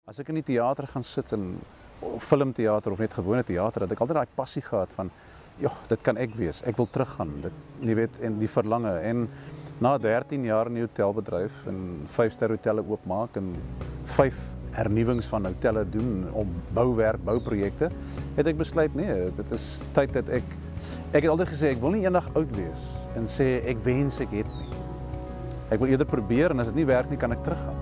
As ek in die teater gaan sit of filmteater of net gewone teater, het ek altyd daai passie gehad van, ja, dit kan ek wees. Ek wil teruggaan. Dit, jy weet, en die verlange. En na 13 jaar in die hotelbedryf en 5-ster hotelle oopmaak en 5 hernuwings van hotelle doen om bouwerk, bouprojekte, het ek besluit nee, dit is tyd dat ek het altyd gesê ek wil nie eendag oud wees en sê ek wens ek het nie. Ek wil eerder probeer en as dit nie werk nie, kan ek teruggaan.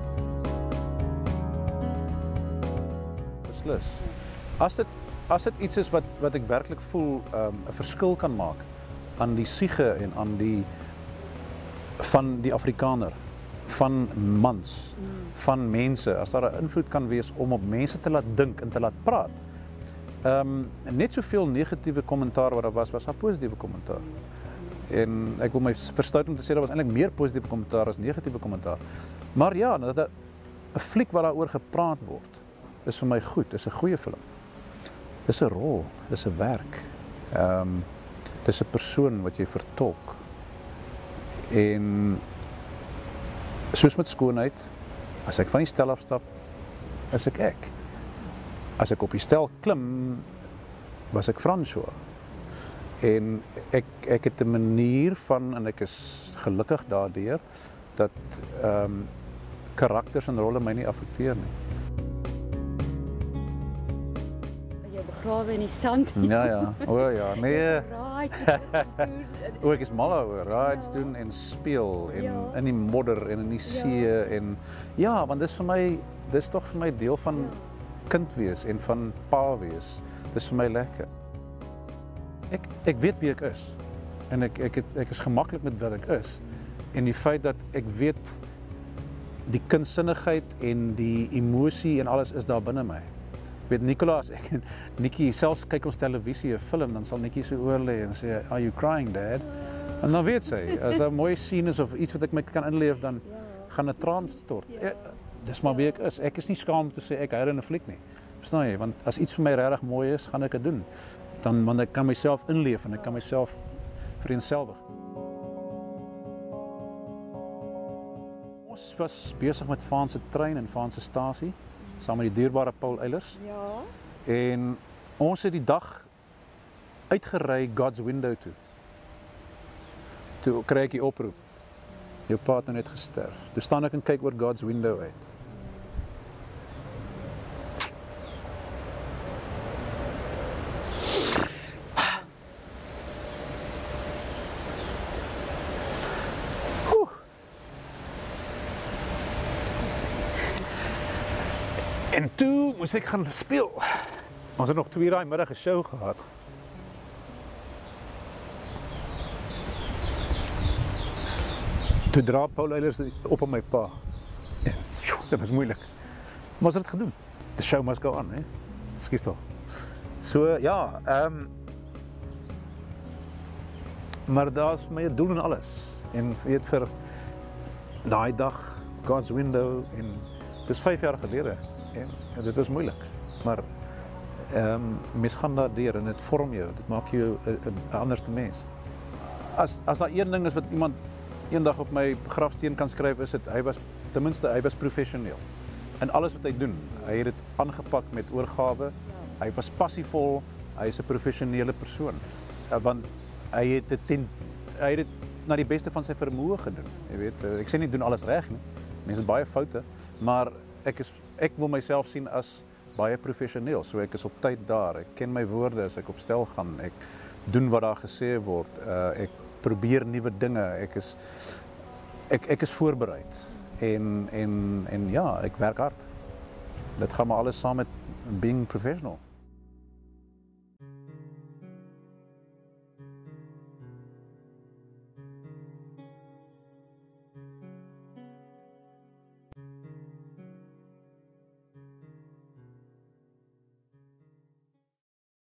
Beslis. As dit iets is wat ek werklik voel 'n verskil kan maak aan die siege en aan van die Afrikaner, van mans, van mense, as daar 'n invloed kan wees om op mense te laat dink en te laat praat. Net soveel negatiewe kommentaar wat daar was daar positiewe kommentaar. En ek wil my verstout om te sê daar was eintlik meer positiewe kommentaar as negatiewe kommentaar. Maar ja, dat 'n fliek wat daaroor gepraat word, is vir my goed, is 'n goeie film. Dis 'n rol, dis 'n werk. Dis 'n persoon wat jy vertolk. En soos met skoonheid, as ek van die stel afstap, is ek. As ek op die stel klim, was ek François. En ek het 'n manier van, en ek is gelukkig daardeur, dat karakters en rolle my nie affekteer nie. Jy begrawe in die sand. Ja, o ja, nee. O, ek is mal oor rides doen en speel en in die modder en in die see en ja, want dis tog vir my deel van kind wees en van pa wees. Dis vir my lekker. Ek weet wie ek is en ek is gemaklik met wat ek is en die feit dat ek weet die kunsinnigheid en die emosie en alles is daar binne my. Weet Nicolaas, ek en Nikkie, selfs kyk ons televisie 'n film, dan sal Nikkie so oorlê en sê, "Are you crying, Dad?" En dan weet sy, as daar 'n mooi scene is of iets wat ek my kan inleef, dan gaan 'n traan stort. Dis maar wie ek is. Ek is nie skaam om te sê ek hou in 'n fliek nie. Verstaan jy? Want as iets vir my regtig mooi is, gaan ek dit doen. Want ek kan myself inleef en ek kan myself vereenselwig. Ons was besig met Vaan se trein en Vaan se stasie, saam met die dierbare Paul Eilers. Ja. En ons het die dag uitgery God's Window toe. Toe kry ek die oproep. Jou pa het nou net gesterf. Toe staan ek en kyk oor God's Window uit. En toe moes ek gaan speel. Ons het nog 2 daai middag 'n show gehad. Toe dra Paul Eilers op my pa. En dit was moeilik. Maar ons het dit gedoen. The show must go on, hè. Skus tog. So ja, maar daar's my doel en alles. En weet vir daai dag God's Window en dis 5 jaar gelede. En dit was moeilik, maar mens gaan daardeur en dit vorm jou, dit maak jou 'n anderste mens. As daar een ding is wat iemand eendag op my grafsteen kan skryf, is dit hy was professioneel. In alles wat hy doen, hy het dit aangepak met oorgawe, hy was passievol, hy is 'n professionele persoon. Want hy het dit na die beste van sy vermoë gedoen. Jy weet, ek sê nie doen alles reg nie. Mense het baie foute, maar ek wil myself sien as baie professioneel, so ek is op tyd daar, ek ken my woorde as ek op stel gaan, ek doen wat daar gesê word, ek probeer nuwe dinge, ek is voorbereid en ja, ek werk hard. Dit gaan maar alles saam met being professional.